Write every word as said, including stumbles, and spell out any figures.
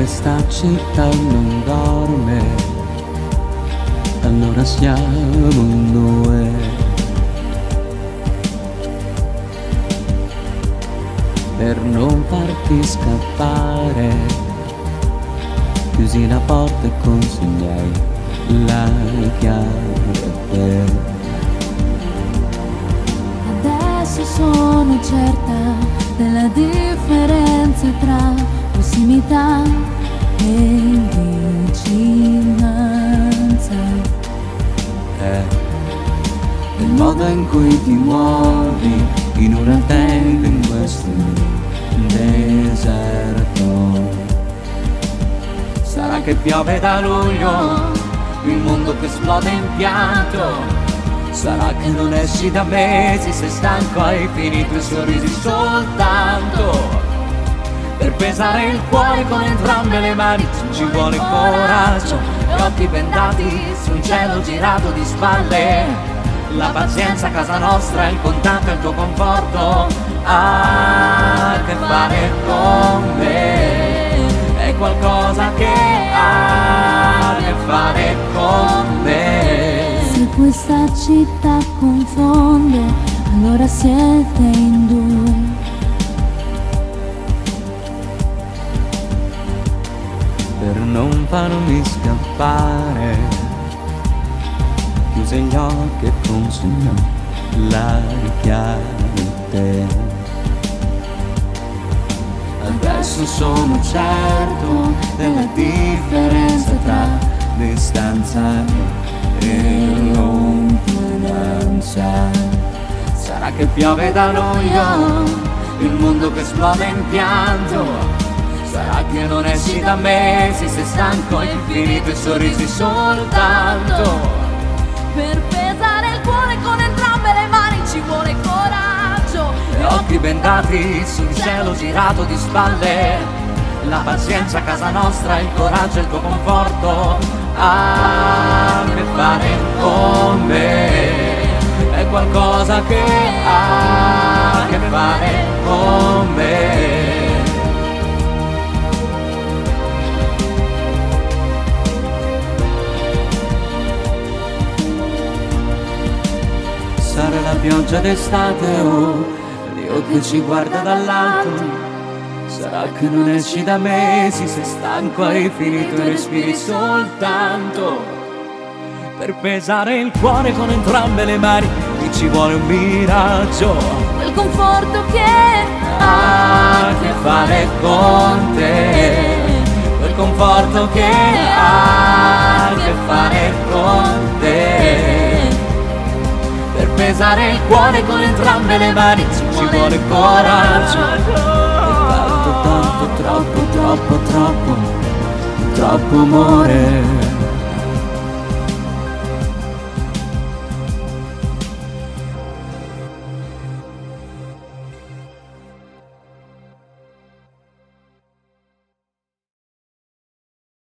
questa città non dorme, allora siamo in due. Per non farti scappare, chiusi la porta e consegnai la chiave a te. Adesso sono certa della differenza tra prossimità e vicinanza. È il modo in cui ti muovi in una tenda in questo deserto. Sarà che piove da luglio, il mondo che esplode in pianto. Sarà che non esci da mesi, sei stanco, hai finito i sorrisi soltanto. Per pesare il cuore con entrambe le mani ci vuole coraggio, gli occhi bendati su un cielo girato di spalle. La pazienza a casa nostra, il contatto e il tuo conforto ha a che fare con me. È qualcosa che ha a che fare con me. Se questa città confonde, allora siete in due. Per non farmi scappare, chiuse gli occhi e consegnò la chiave a te. Adesso sono certo della differenza tra distanza e lontananza. Sarà che piove da luglio, il mondo che esplode in pianto. Sarà che non esci da mesi, sei stanco, hai finito i sorrisi soltanto. Per pesare il cuore con entrambe le mani ci vuole coraggio, Gli occhi bendati su un cielo girato di spalle. La pazienza a casa nostra, il coraggio e il tuo conforto ha a che fare con me. È qualcosa che ha a che fare con me. Sarà la pioggia d'estate o Dio che ci guarda dall'alto. Sarà che non esci da mesi, sei stanco, hai finito e respiri soltanto. Per pesare il cuore con entrambe le mani qui ci vuole un miraggio, quel conforto che ha a che fare con te. Quel conforto che ha a che fare con te. Per pesare il cuore con entrambe le mani ci vuole coraggio. E tanto, tanto, troppo, troppo, troppo, troppo amore.